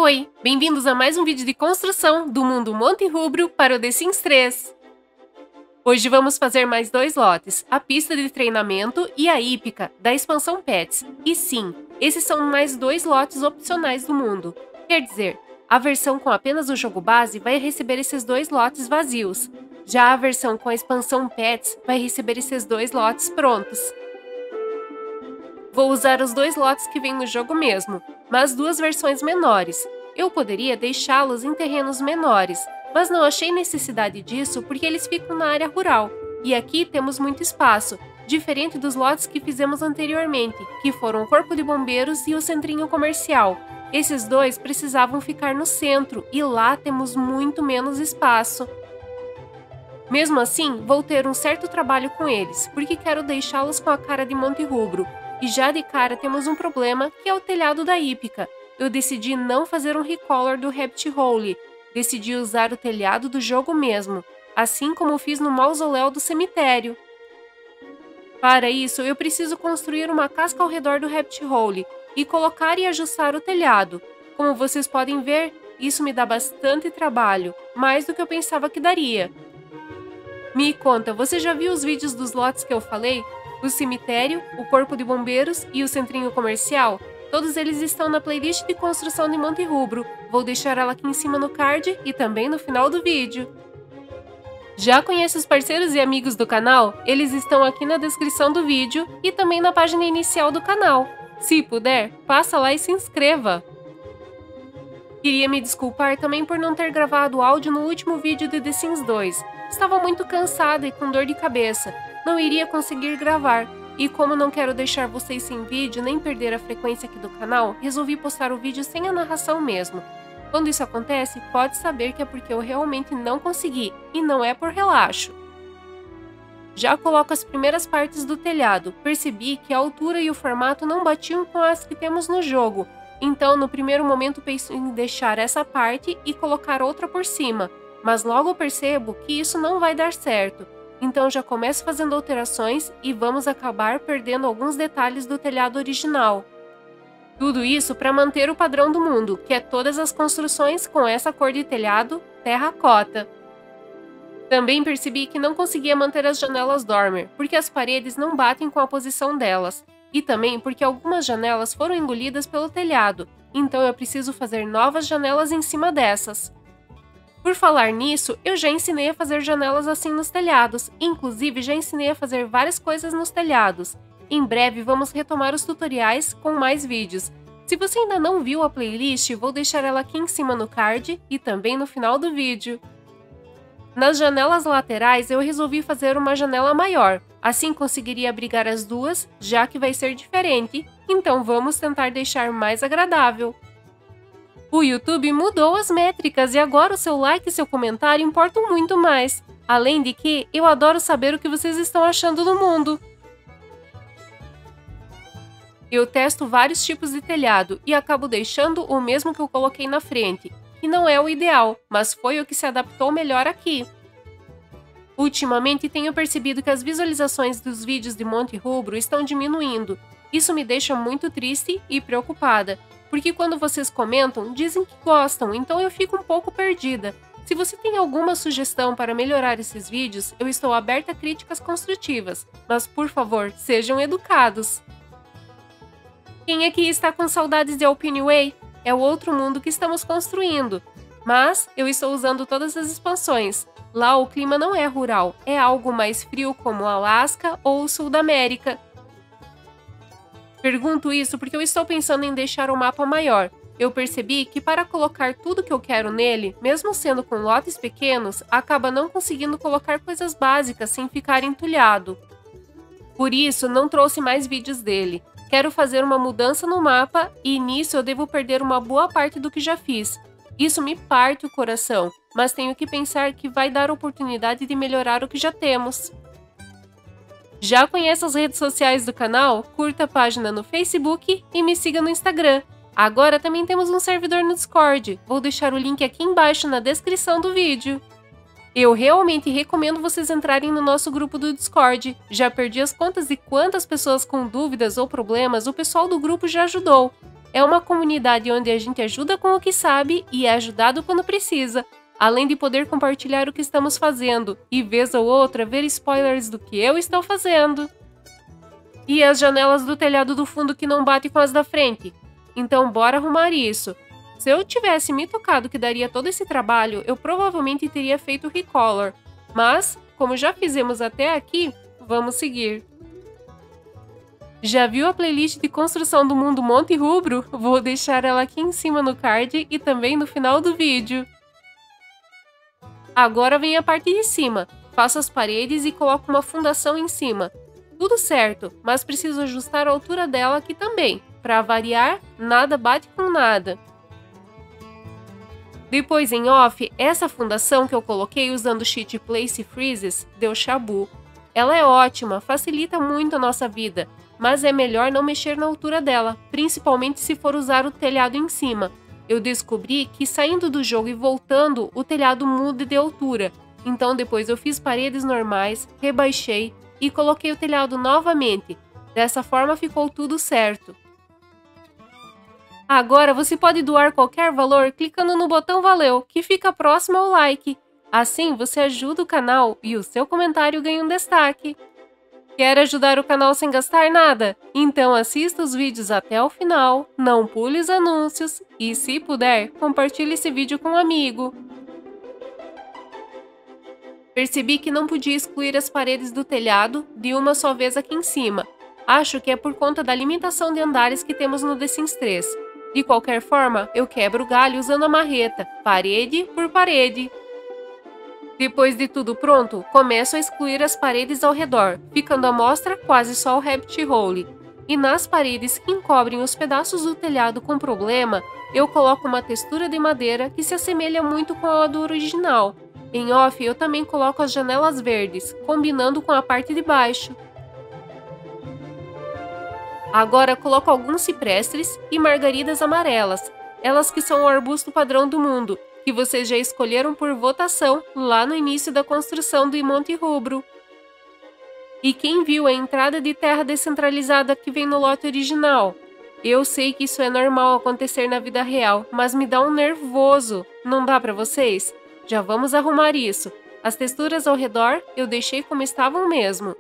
Oi, bem-vindos a mais um vídeo de construção do mundo Monte Rubro para o The Sims 3. Hoje vamos fazer mais dois lotes, a pista de treinamento e a hípica da expansão Pets. E sim, esses são mais dois lotes opcionais do mundo. Quer dizer, a versão com apenas o jogo base vai receber esses dois lotes vazios. Já a versão com a expansão Pets vai receber esses dois lotes prontos. Vou usar os dois lotes que vêm no jogo mesmo, mas duas versões menores. Eu poderia deixá-los em terrenos menores, mas não achei necessidade disso porque eles ficam na área rural. E aqui temos muito espaço, diferente dos lotes que fizemos anteriormente, que foram o Corpo de Bombeiros e o Centrinho Comercial. Esses dois precisavam ficar no centro e lá temos muito menos espaço. Mesmo assim, vou ter um certo trabalho com eles, porque quero deixá-los com a cara de Monte Rubro. E já de cara temos um problema, que é o telhado da hípica. Eu decidi não fazer um recolor do Rabbit Hole. Decidi usar o telhado do jogo mesmo, assim como fiz no mausoléu do cemitério. Para isso, eu preciso construir uma casca ao redor do Rabbit Hole e colocar e ajustar o telhado. Como vocês podem ver, isso me dá bastante trabalho, mais do que eu pensava que daria. Me conta, você já viu os vídeos dos lotes que eu falei? O cemitério, o Corpo de Bombeiros e o Centrinho Comercial? Todos eles estão na playlist de construção de Monte Rubro. Vou deixar ela aqui em cima no card e também no final do vídeo. Já conhece os parceiros e amigos do canal? Eles estão aqui na descrição do vídeo e também na página inicial do canal. Se puder, passa lá e se inscreva. Queria me desculpar também por não ter gravado áudio no último vídeo de The Sims 2. Estava muito cansada e com dor de cabeça. Não iria conseguir gravar, e como não quero deixar vocês sem vídeo nem perder a frequência aqui do canal, resolvi postar o vídeo sem a narração mesmo. Quando isso acontece, pode saber que é porque eu realmente não consegui, e não é por relaxo. Já coloco as primeiras partes do telhado, percebi que a altura e o formato não batiam com as que temos no jogo, então no primeiro momento pensei em deixar essa parte e colocar outra por cima, mas logo percebo que isso não vai dar certo. Então já começo fazendo alterações e vamos acabar perdendo alguns detalhes do telhado original. Tudo isso para manter o padrão do mundo, que é todas as construções com essa cor de telhado terracota. Também percebi que não conseguia manter as janelas dormer, porque as paredes não batem com a posição delas. E também porque algumas janelas foram engolidas pelo telhado, então eu preciso fazer novas janelas em cima dessas. Por falar nisso, eu já ensinei a fazer janelas assim nos telhados, inclusive já ensinei a fazer várias coisas nos telhados. Em breve vamos retomar os tutoriais com mais vídeos. Se você ainda não viu a playlist, vou deixar ela aqui em cima no card e também no final do vídeo. Nas janelas laterais eu resolvi fazer uma janela maior, assim conseguiria abrigar as duas, já que vai ser diferente, então vamos tentar deixar mais agradável. O YouTube mudou as métricas e agora o seu like e seu comentário importam muito mais. Além de que, eu adoro saber o que vocês estão achando do mundo. Eu testo vários tipos de telhado e acabo deixando o mesmo que eu coloquei na frente, que não é o ideal, mas foi o que se adaptou melhor aqui. Ultimamente tenho percebido que as visualizações dos vídeos de Monte Rubro estão diminuindo. Isso me deixa muito triste e preocupada. Porque quando vocês comentam, dizem que gostam, então eu fico um pouco perdida. Se você tem alguma sugestão para melhorar esses vídeos, eu estou aberta a críticas construtivas, mas por favor, sejam educados. Quem aqui está com saudades de Alpine Way? É o outro mundo que estamos construindo. Mas eu estou usando todas as expansões. Lá o clima não é rural, é algo mais frio como o Alasca ou o Sul da América. Pergunto isso porque eu estou pensando em deixar o mapa maior. Eu percebi que para colocar tudo que eu quero nele, mesmo sendo com lotes pequenos, acaba não conseguindo colocar coisas básicas sem ficar entulhado. Por isso, não trouxe mais vídeos dele. Quero fazer uma mudança no mapa e nisso eu devo perder uma boa parte do que já fiz. Isso me parte o coração, mas tenho que pensar que vai dar oportunidade de melhorar o que já temos. Já conhece as redes sociais do canal? Curta a página no Facebook e me siga no Instagram. Agora também temos um servidor no Discord. Vou deixar o link aqui embaixo na descrição do vídeo. Eu realmente recomendo vocês entrarem no nosso grupo do Discord. Já perdi as contas de quantas pessoas com dúvidas ou problemas o pessoal do grupo já ajudou. É uma comunidade onde a gente ajuda com o que sabe e é ajudado quando precisa, além de poder compartilhar o que estamos fazendo e, vez ou outra, ver spoilers do que eu estou fazendo. E as janelas do telhado do fundo que não batem com as da frente? Então bora arrumar isso. Se eu tivesse me tocado que daria todo esse trabalho, eu provavelmente teria feito recolor. Mas, como já fizemos até aqui, vamos seguir. Já viu a playlist de construção do mundo Monte Rubro? Vou deixar ela aqui em cima no card e também no final do vídeo. Agora vem a parte de cima. Faço as paredes e coloco uma fundação em cima. Tudo certo, mas preciso ajustar a altura dela aqui também. Para variar, nada bate com nada. Depois em off, essa fundação que eu coloquei usando o cheat Place Freezes deu chabu. Ela é ótima, facilita muito a nossa vida, mas é melhor não mexer na altura dela, principalmente se for usar o telhado em cima. Eu descobri que saindo do jogo e voltando, o telhado muda de altura. Então depois eu fiz paredes normais, rebaixei e coloquei o telhado novamente. Dessa forma ficou tudo certo. Agora você pode doar qualquer valor clicando no botão Valeu, que fica próximo ao like. Assim você ajuda o canal e o seu comentário ganha um destaque. Quer ajudar o canal sem gastar nada? Então assista os vídeos até o final, não pule os anúncios e, se puder, compartilhe esse vídeo com um amigo. Percebi que não podia excluir as paredes do telhado de uma só vez aqui em cima. Acho que é por conta da limitação de andares que temos no The Sims 3. De qualquer forma, eu quebro o galho usando a marreta, parede por parede. Depois de tudo pronto, começo a excluir as paredes ao redor, ficando à mostra quase só o Rabbit Hole. E nas paredes que encobrem os pedaços do telhado com problema, eu coloco uma textura de madeira que se assemelha muito com a do original. Em off, eu também coloco as janelas verdes, combinando com a parte de baixo. Agora coloco alguns ciprestes e margaridas amarelas, elas que são o arbusto padrão do mundo, que vocês já escolheram por votação lá no início da construção do Monte Rubro. E quem viu a entrada de terra descentralizada que vem no lote original? Eu sei que isso é normal acontecer na vida real, mas me dá um nervoso. Não dá para vocês? Já vamos arrumar isso. As texturas ao redor eu deixei como estavam mesmo.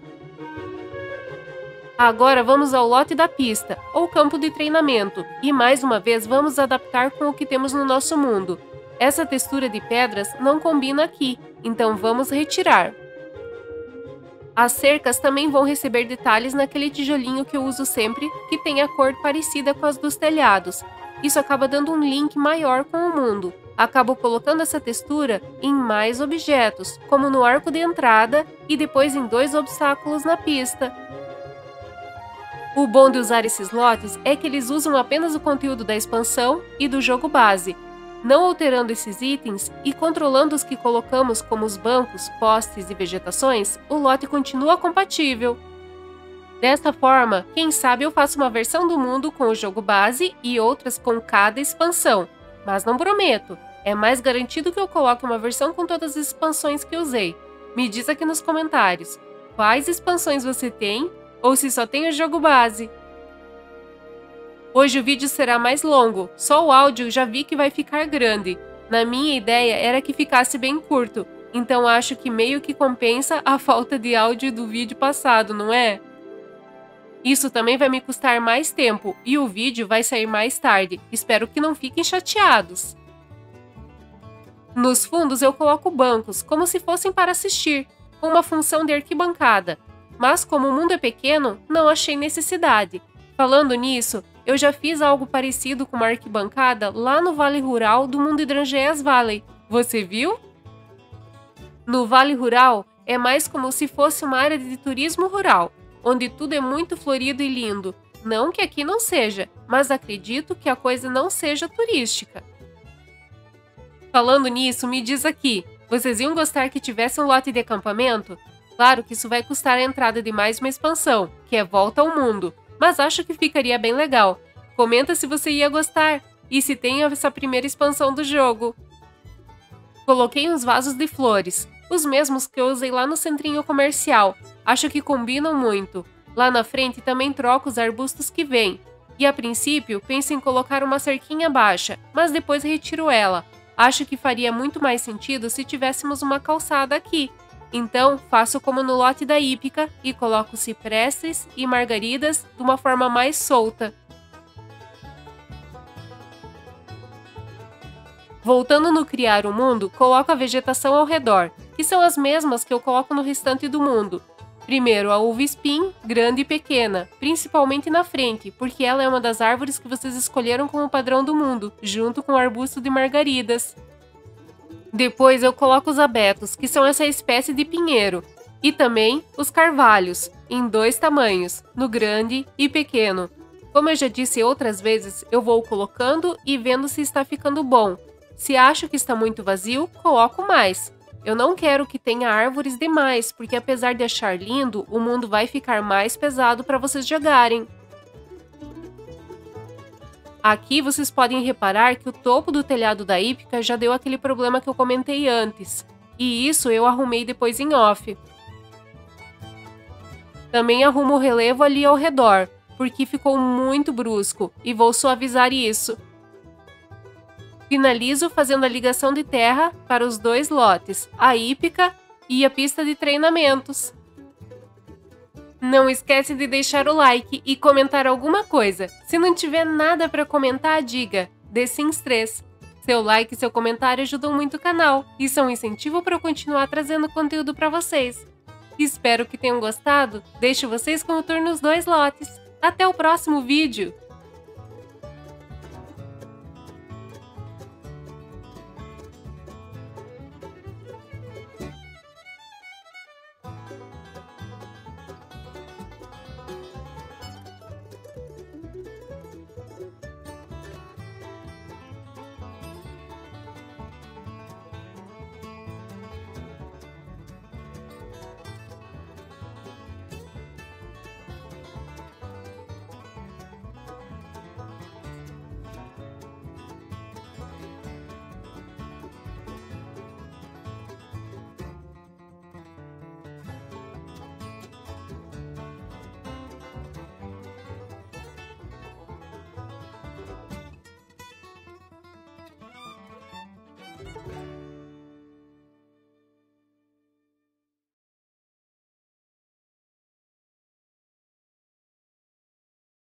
Agora vamos ao lote da pista, ou campo de treinamento, e mais uma vez vamos adaptar com o que temos no nosso mundo. Essa textura de pedras não combina aqui, então vamos retirar. As cercas também vão receber detalhes naquele tijolinho que eu uso sempre, que tem a cor parecida com as dos telhados. Isso acaba dando um link maior com o mundo. Acabo colocando essa textura em mais objetos, como no arco de entrada e depois em 2 obstáculos na pista. O bom de usar esses lotes é que eles usam apenas o conteúdo da expansão e do jogo base, não alterando esses itens e controlando os que colocamos como os bancos, postes e vegetações, o lote continua compatível. Dessa forma, quem sabe eu faço uma versão do mundo com o jogo base e outras com cada expansão, mas não prometo, é mais garantido que eu coloque uma versão com todas as expansões que usei. Me diz aqui nos comentários, quais expansões você tem? Ou se só tem o jogo base. Hoje o vídeo será mais longo, só o áudio já vi que vai ficar grande. Na minha ideia era que ficasse bem curto, então acho que meio que compensa a falta de áudio do vídeo passado, não é? Isso também vai me custar mais tempo e o vídeo vai sair mais tarde, espero que não fiquem chateados. Nos fundos eu coloco bancos, como se fossem para assistir, com uma função de arquibancada. Mas como o mundo é pequeno, não achei necessidade. Falando nisso, eu já fiz algo parecido com uma arquibancada lá no Vale Rural do mundo Hidrangeas Valley. Você viu? No Vale Rural, é mais como se fosse uma área de turismo rural, onde tudo é muito florido e lindo. Não que aqui não seja, mas acredito que a coisa não seja turística. Falando nisso, me diz aqui, vocês iam gostar que tivesse um lote de acampamento? Claro que isso vai custar a entrada de mais uma expansão, que é Volta ao Mundo, mas acho que ficaria bem legal. Comenta se você ia gostar e se tem essa primeira expansão do jogo. Coloquei uns vasos de flores, os mesmos que eu usei lá no centrinho comercial. Acho que combinam muito. Lá na frente também troco os arbustos que vêm. E a princípio, penso em colocar uma cerquinha baixa, mas depois retiro ela. Acho que faria muito mais sentido se tivéssemos uma calçada aqui. Então, faço como no lote da hípica e coloco ciprestes e margaridas de uma forma mais solta. Voltando no Criar o Mundo, coloco a vegetação ao redor, que são as mesmas que eu coloco no restante do mundo. Primeiro, a uva espinho, grande e pequena, principalmente na frente, porque ela é uma das árvores que vocês escolheram como padrão do mundo, junto com o arbusto de margaridas. Depois eu coloco os abetos, que são essa espécie de pinheiro, e também os carvalhos, em 2 tamanhos, no grande e pequeno. Como eu já disse outras vezes, eu vou colocando e vendo se está ficando bom. Se acho que está muito vazio, coloco mais. Eu não quero que tenha árvores demais, porque apesar de achar lindo, o mundo vai ficar mais pesado para vocês jogarem. Aqui vocês podem reparar que o topo do telhado da hípica já deu aquele problema que eu comentei antes. E isso eu arrumei depois em off. Também arrumo o relevo ali ao redor, porque ficou muito brusco, e vou suavizar isso. Finalizo fazendo a ligação de terra para os 2 lotes, a hípica e a pista de treinamentos. Não esquece de deixar o like e comentar alguma coisa. Se não tiver nada para comentar, diga The Sims 3. Seu like e seu comentário ajudam muito o canal e são um incentivo para eu continuar trazendo conteúdo para vocês. Espero que tenham gostado. Deixo vocês com o tour nos 2 lotes. Até o próximo vídeo!